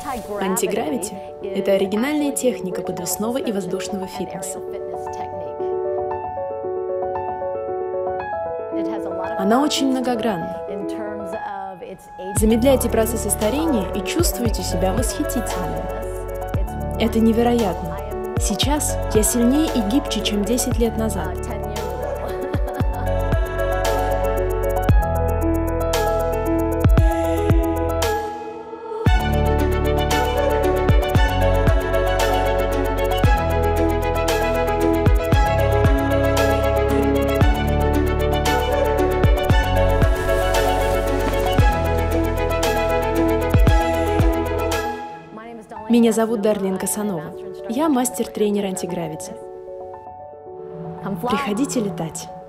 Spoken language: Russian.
Антигравити – это оригинальная техника подвесного и воздушного фитнеса. Она очень многогранна. Замедляйте процессы старения и чувствуйте себя восхитительными. Это невероятно. Сейчас я сильнее и гибче, чем 10 лет назад. Меня зовут Дарлин Касанова. Я мастер-тренер антигравити. Приходите летать.